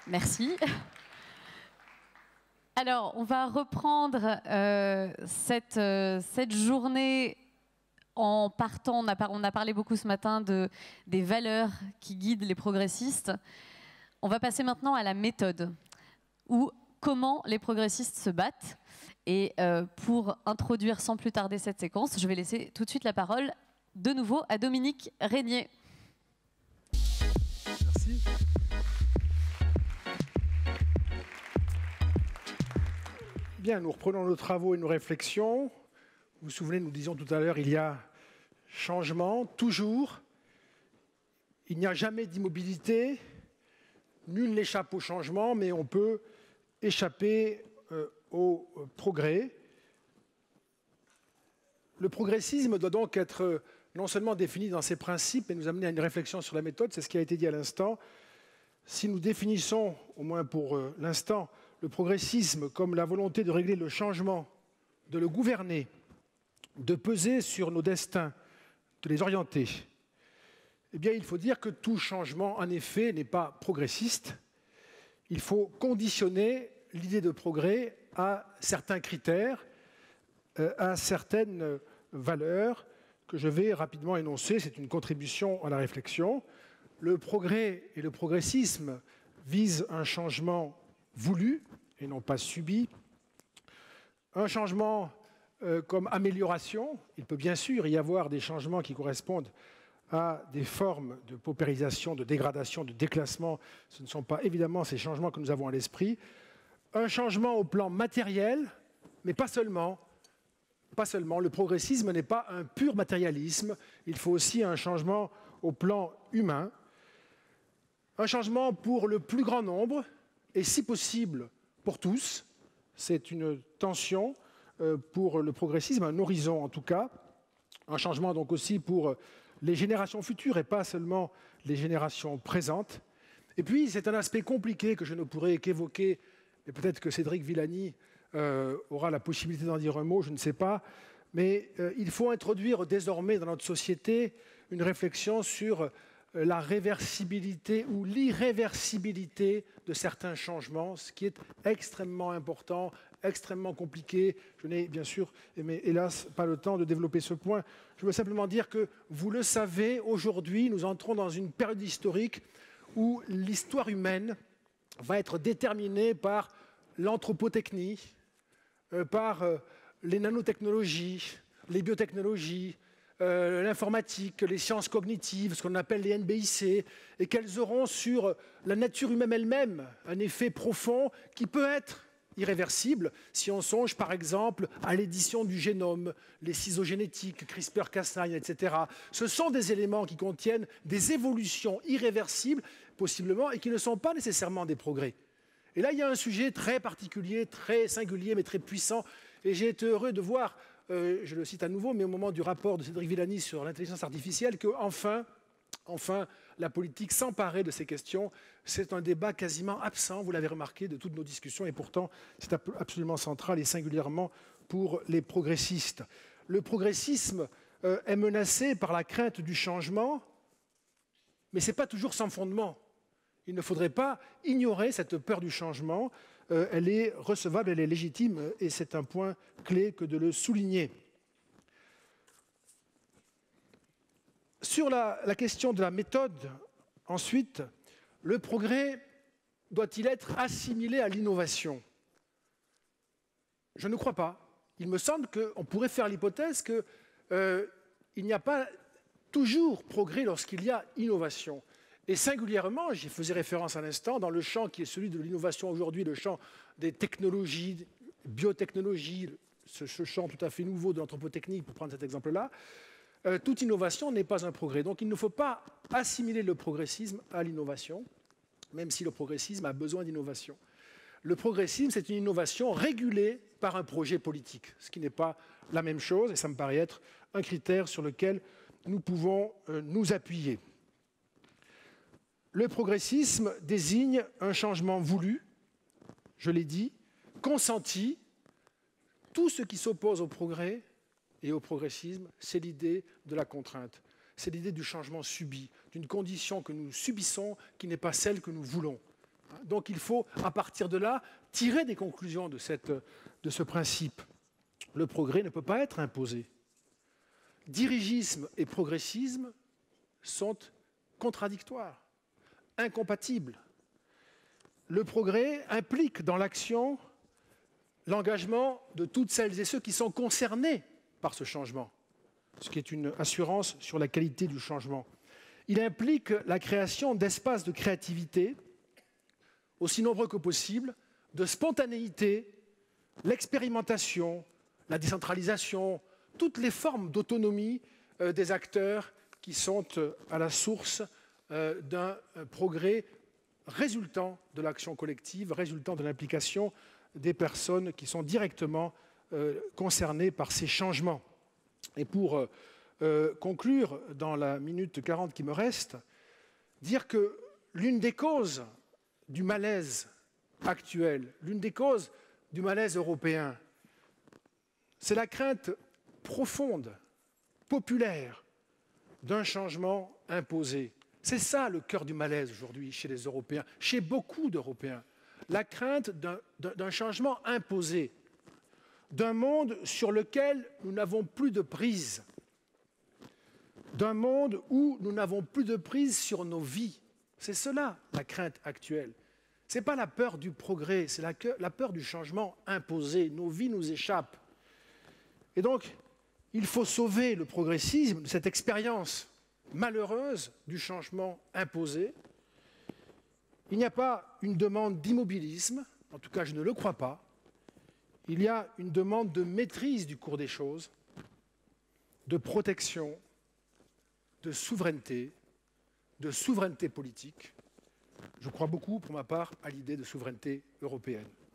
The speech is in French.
Merci. Alors, on va reprendre cette journée en partant. On a parlé beaucoup ce matin des valeurs qui guident les progressistes. On va passer maintenant à la méthode, ou comment les progressistes se battent. Et pour introduire sans plus tarder cette séquence, je vais laisser tout de suite la parole de nouveau à Dominique Régnier. Merci. Bien, nous reprenons nos travaux et nos réflexions. Vous vous souvenez, nous disions tout à l'heure, il y a changement, toujours. Il n'y a jamais d'immobilité. Nul n'échappe au changement, mais on peut échapper au progrès. Le progressisme doit donc être non seulement défini dans ses principes, mais nous amener à une réflexion sur la méthode. C'est ce qui a été dit à l'instant. Si nous définissons, au moins pour l'instant, le progressisme comme la volonté de régler le changement, de le gouverner, de peser sur nos destins, de les orienter, eh bien, il faut dire que tout changement, en effet, n'est pas progressiste. Il faut conditionner l'idée de progrès à certains critères, à certaines valeurs que je vais rapidement énoncer. C'est une contribution à la réflexion. Le progrès et le progressisme visent un changement voulu et non pas subi. Un changement comme amélioration. Il peut bien sûr y avoir des changements qui correspondent à des formes de paupérisation, de dégradation, de déclassement. Ce ne sont pas évidemment ces changements que nous avons à l'esprit. Un changement au plan matériel, mais pas seulement. Pas seulement. Le progressisme n'est pas un pur matérialisme. Il faut aussi un changement au plan humain. Un changement pour le plus grand nombre, et si possible pour tous. C'est une tension pour le progressisme, un horizon en tout cas. Un changement donc aussi pour les générations futures et pas seulement les générations présentes. Et puis c'est un aspect compliqué que je ne pourrais qu'évoquer, et peut-être que Cédric Villani aura la possibilité d'en dire un mot, je ne sais pas. Mais il faut introduire désormais dans notre société une réflexion sur la réversibilité ou l'irréversibilité de certains changements, ce qui est extrêmement important, extrêmement compliqué. Je n'ai bien sûr, mais hélas, pas le temps de développer ce point. Je veux simplement dire que, vous le savez, aujourd'hui, nous entrons dans une période historique où l'histoire humaine va être déterminée par l'anthropotechnie, par les nanotechnologies, les biotechnologies, l'informatique, les sciences cognitives, ce qu'on appelle les NBIC, et qu'elles auront sur la nature humaine elle-même un effet profond qui peut être irréversible si on songe par exemple à l'édition du génome, les ciseaux génétiques, CRISPR-Cas9, etc. Ce sont des éléments qui contiennent des évolutions irréversibles, possiblement, et qui ne sont pas nécessairement des progrès. Et là, il y a un sujet très particulier, très singulier, mais très puissant, et j'ai été heureux de voir, je le cite à nouveau, mais au moment du rapport de Cédric Villani sur l'intelligence artificielle, que enfin, la politique s'emparait de ces questions. C'est un débat quasiment absent, vous l'avez remarqué, de toutes nos discussions, et pourtant c'est absolument central, et singulièrement pour les progressistes. Le progressisme est menacé par la crainte du changement, mais ce n'est pas toujours sans fondement. Il ne faudrait pas ignorer cette peur du changement. Elle est recevable, elle est légitime, et c'est un point clé que de le souligner. Sur la question de la méthode, ensuite, le progrès doit-il être assimilé à l'innovation? Je ne crois pas. Il me semble qu'on pourrait faire l'hypothèse qu'il n'y a pas toujours progrès lorsqu'il y a innovation. Et singulièrement, j'y faisais référence à l'instant, dans le champ qui est celui de l'innovation aujourd'hui, le champ des technologies, biotechnologies, ce champ tout à fait nouveau de l'anthropotechnie, pour prendre cet exemple-là, toute innovation n'est pas un progrès. Donc il ne faut pas assimiler le progressisme à l'innovation, même si le progressisme a besoin d'innovation. Le progressisme, c'est une innovation régulée par un projet politique, ce qui n'est pas la même chose, et ça me paraît être un critère sur lequel nous pouvons nous appuyer. Le progressisme désigne un changement voulu, je l'ai dit, consenti. Tout ce qui s'oppose au progrès et au progressisme, c'est l'idée de la contrainte. C'est l'idée du changement subi, d'une condition que nous subissons qui n'est pas celle que nous voulons. Donc il faut, à partir de là, tirer des conclusions de ce principe. Le progrès ne peut pas être imposé. Dirigisme et progressisme sont contradictoires, incompatibles. Le progrès implique dans l'action l'engagement de toutes celles et ceux qui sont concernés par ce changement, ce qui est une assurance sur la qualité du changement. Il implique la création d'espaces de créativité, aussi nombreux que possible, de spontanéité, l'expérimentation, la décentralisation, toutes les formes d'autonomie des acteurs qui sont à la source d'un progrès résultant de l'action collective, résultant de l'implication des personnes qui sont directement concernées par ces changements. Et pour conclure, dans la minute 40 qui me reste, dire que l'une des causes du malaise actuel, l'une des causes du malaise européen, c'est la crainte profonde, populaire, d'un changement imposé. C'est ça le cœur du malaise aujourd'hui chez les Européens, chez beaucoup d'Européens. La crainte d'un changement imposé, d'un monde sur lequel nous n'avons plus de prise, d'un monde où nous n'avons plus de prise sur nos vies. C'est cela la crainte actuelle. Ce n'est pas la peur du progrès, c'est la peur du changement imposé. Nos vies nous échappent. Et donc, il faut sauver le progressisme de cette expérience malheureuse du changement imposé. Il n'y a pas une demande d'immobilisme, en tout cas je ne le crois pas. Il y a une demande de maîtrise du cours des choses, de protection, de souveraineté politique. Je crois beaucoup, pour ma part, à l'idée de souveraineté européenne.